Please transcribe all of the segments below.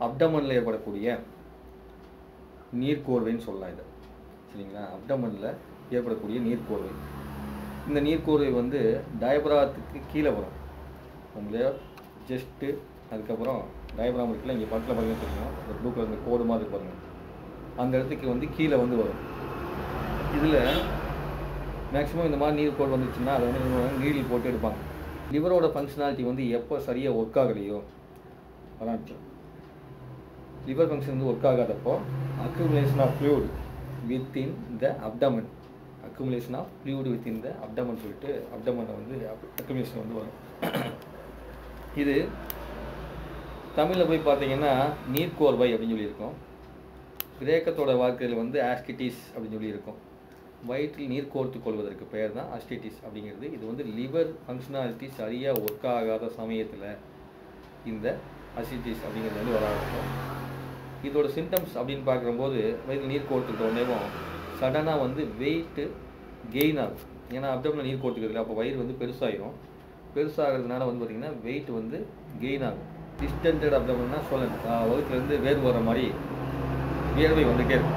அப்டமனில் ஏற்படக்கூடிய நீர்க்கோர்வைன்னு சொல்லலாம் இதை. சரிங்களா? அப்டமனில் ஏற்படக்கூடிய நீர்க்கோர்வை. இந்த நீர்க்கோர்வை வந்து டயப்ராத்துக்கு கீழே வரும். உங்களே ஜஸ்ட்டு அதுக்கப்புறம் டயப்ராம் இருக்குல்ல, இங்கே பக்கத்தில் பாருங்க தெரியும், இந்த ப்ளூ கலர் இந்த கோடு மாதிரி பாருங்கள், அந்த இடத்துக்கு வந்து கீழே வந்து வரும். இதில் மேக்ஸிமம் இந்த மாதிரி நீர் கோடு வந்துச்சுன்னா அதை வந்து நீடில் போட்டு எடுப்பாங்க. லிவரோட ஃபங்க்ஷனாலிட்டி வந்து எப்போ சரியாக ஒர்க் ஆகலையோ அதான் லிவர் ஃபங்க்ஷன் வந்து ஒர்க் ஆகாதப்போ accumulation of fluid within the abdomen, accumulation of fluid within the abdomen சொல்லிட்டு அப்டமனில் வந்து அக்யூமுலேஷன் வந்து வரும். இது தமிழில் போய் பார்த்தீங்கன்னா நீர்க்கோர்வை அப்படின்னு சொல்லியிருக்கோம். கிரேக்கத்தோட வார்த்தையில் வந்து ஆஸ்கிட்டிஸ் அப்படின்னு சொல்லியிருக்கோம். வயிற்றில் நீர் கோர்த்து கொள்வதற்கு பெயர் தான் அஸ்டிட்டிஸ் அப்படிங்கிறது. இது வந்து லிவர் ஃபங்க்ஷனாலிட்டி சரியாக ஒர்க் ஆகாத சமயத்தில் இந்த அசிட்டிஸ் அப்படிங்கிறது வந்து வர ஆரம்பிக்கும். இதோட சிம்டம்ஸ் அப்படின்னு பார்க்கும்போது வயிற்றில் நீர் கோர்த்துக்கிட்ட உடனேவும் சடனாக வந்து வெயிட்டு கெயின் ஆகும். ஏன்னா அப்டமில் நீர் கோர்த்துக்கிறதுல அப்போ வயிறு வந்து பெருசாகிடும். பெருசாகிறதுனால வந்து பார்த்திங்கன்னா வெயிட் வந்து கெயின் ஆகும். டிஸ்டெண்டட் அப்டமன்னா சொல்லணும், வயிற்றுலேருந்து வேர்வு வர மாதிரி வியர்வை வந்துகிட்டே இருக்கும்.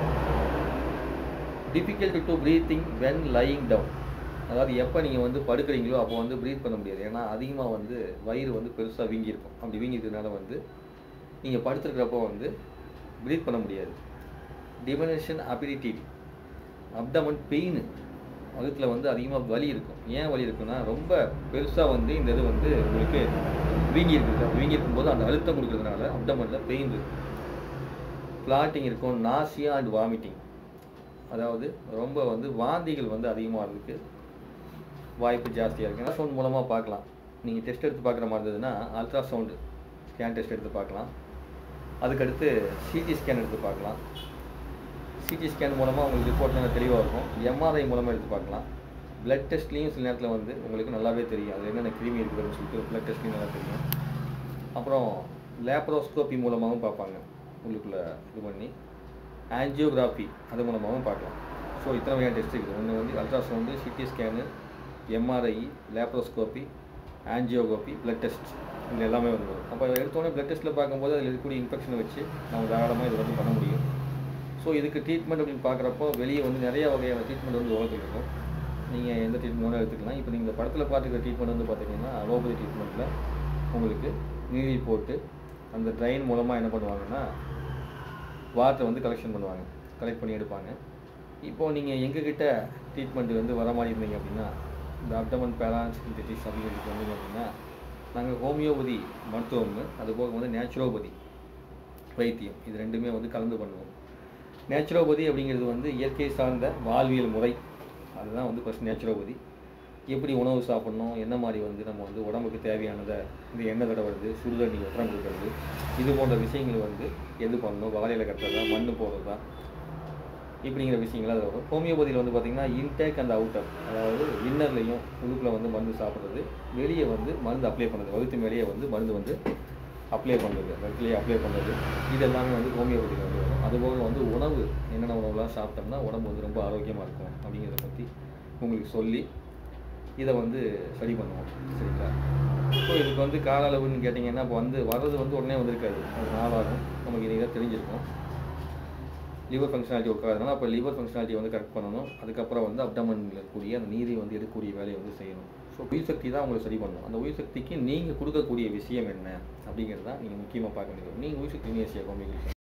Difficult to breathing when lying down, அதாவது எப்போ நீங்கள் வந்து படுக்கிறீங்களோ அப்போ வந்து ப்ரீத் பண்ண முடியாது. ஏன்னா அதிகமாக வந்து வயிறு வந்து பெருசாக வீங்கியிருக்கும். அப்படி வீங்கிக்கிறதுனால வந்து நீங்கள் படுத்துருக்கிறப்போ வந்து ப்ரீத் பண்ண முடியாது. டிமினிஷன் அபிலிட்டி, அப்டமன் பெயின், வயிற்றில் வந்து அதிகமாக வலி இருக்கும். ஏன் வலி இருக்குன்னா ரொம்ப பெருசாக வந்து இந்த இது வந்து உங்களுக்கு வீங்கியிருக்குது. வீங்கியிருக்கும் போது அந்த அழுத்தம் கொடுக்குறதுனால அப்டமனில் பெயின் இருக்கும். ஃப்ளாட்டிங் இருக்கும். நாசியா அண்ட் வாமிட்டிங், அதாவது ரொம்ப வந்து வாந்திகள் வந்து அதிகமாக இருக்கிறதுக்கு வாய்ப்பு ஜாஸ்தியாக இருக்குது. அல்ட்ராசவுண்ட் மூலமாக பார்க்கலாம். நீங்கள் டெஸ்ட் எடுத்து பார்க்குற மாதிரி இருந்ததுன்னா அல்ட்ராசவுண்டு ஸ்கேன் டெஸ்ட் எடுத்து பார்க்கலாம். அதுக்கடுத்து சிடி ஸ்கேன் எடுத்து பார்க்கலாம். சிடி ஸ்கேன் மூலமாக உங்களுக்கு ரிப்போர்ட் நல்லா தெளிவாக இருக்கும். எம்ஆர்ஐ மூலமாக எடுத்து பார்க்கலாம். பிளட் டெஸ்ட்லேயும் சில நேரத்தில் வந்து உங்களுக்கு நல்லாவே தெரியும் அது என்னென்ன கிருமி இருக்குதுன்னு சொல்லிட்டு பிளட் டெஸ்ட்லேயும் நல்லா தெரியும். அப்புறம் லேப்ரோஸ்கோபி மூலமாகவும் பார்ப்பாங்க. உள்ளுக்குள்ளே இது பண்ணி ஆன்ஜியோகிராஃபி அது மூலமாகவும் பார்க்கலாம். ஸோ இத்தனை வகையான டெஸ்ட் இருக்குது. ஒன்று வந்து ultrasound, CT scan, MRI, laparoscopy, angiography, blood test, இது எல்லாமே வந்து வரும். அப்போ எடுத்தோடனே பிளட் டெஸ்ட்டில் பார்க்கும்போது அதில் இருக்கக்கூடிய இன்ஃபெக்ஷனை வச்சு நம்ம தாராளமாக இது வந்து பண்ண முடியும். ஸோ இதுக்கு ட்ரீட்மெண்ட் அப்படின்னு பார்க்குறப்போ வெளியே வந்து நிறைய வகையான ட்ரீட்மெண்ட் வந்து உலகத்தில் இருக்கும். நீங்கள் எந்த ட்ரீட்மெண்ட்டும் எடுத்துக்கலாம். இப்போ நீங்கள் இந்த படத்தில் பார்த்துக்கிற ட்ரீட்மெண்ட் வந்து பார்த்தீங்கன்னா அலோபதி ட்ரீட்மெண்ட்டில் உங்களுக்கு நீரில் போட்டு அந்த ட்ரைன் மூலமாக என்ன பண்ணுவாங்கன்னா வாட்டரை வந்து கலெக்ட் பண்ணி எடுப்பாங்க. இப்போது நீங்கள் எங்ககிட்ட ட்ரீட்மெண்ட் வந்து வர மாதிரி இருந்தீங்க அப்படின்னா இந்த அப்டமன் பேராசிட்டிஸ் அப்படிங்கிறதுக்கு வந்து பார்த்திங்கன்னா நாங்கள் ஹோமியோபதி மருத்துவம், அதுபோக வந்து நேச்சுரோபதி வைத்தியம், இது ரெண்டுமே வந்து கலந்து பண்ணுவோம். நேச்சுரோபதி அப்படிங்கிறது வந்து இயற்கை சார்ந்த வாழ்வியல் முறை, அதுதான் வந்து ஃபஸ்ட் நேச்சுரோபதி. எப்படி உணவு சாப்பிட்ணும், என்ன மாதிரி வந்து நம்ம வந்து உடம்புக்கு தேவையானதை இந்த எண்ணெய் தடவுறது, சுடுதண்ணி ஒத்தரம் கொடுக்கறது, இது போன்ற விஷயங்கள் வந்து எது பண்ணணும், வாழையில் கட்டுறதா, மண் போடுறதா, இப்படிங்கிற விஷயங்கள் அது வரும். ஹோமியோபதியில் வந்து பார்த்திங்கன்னா இன்டேக் அண்ட் அவுட்டர், அதாவது இன்னர்லையும் உள்ளுக்குள்ளே வந்து மருந்து சாப்பிட்றது, வெளியே வந்து மருந்து அப்ளை பண்ணுறது, வகுத்து மேலேயே வந்து மருந்து வந்து அப்ளை பண்ணுறது, வகுத்துலேயே அப்ளை பண்ணுறது, இது எல்லாமே வந்து ஹோமியோபதியில் வந்து வரும். அதுபோக வந்து உணவு, என்னென்ன உணவுலாம் சாப்பிட்டோம்னா உடம்பு வந்து ரொம்ப ஆரோக்கியமாக இருக்கும் அப்படிங்கிறத பற்றி உங்களுக்கு சொல்லி இதை வந்து சரி பண்ணுவோம். சரிங்களா? ஸோ இதுக்கு வந்து கால அளவுன்னு கேட்டிங்கன்னா இப்போ வந்து வர்றது வந்து உடனே வந்திருக்காது, அது நாளாகும். நமக்கு இதை தெரிஞ்சிருக்கும். லிவர் ஃபங்க்ஷனாலிட்டி ஒர்க் ஆகுதுனால அப்போ லிவர் ஃபங்க்ஷனாலிட்டி வந்து கரெக்ட் பண்ணணும். அதுக்கப்புறம் வந்து அப்டமனில் இருக்கக்கூடிய அந்த நீரை வந்து எடுக்கக்கூடிய வேலையை வந்து செய்யணும். ஸோ உயிர் சக்தி தான் உங்களை சரி பண்ணணும். அந்த உயிர் சக்திக்கு நீங்கள் கொடுக்கக்கூடிய விஷயம் என்ன அப்படிங்கிறது தான் நீங்கள் முக்கியமாக பார்க்க வேண்டியது. நீங்கள் உயிர் சக்தி யூனிவர்சிட்டி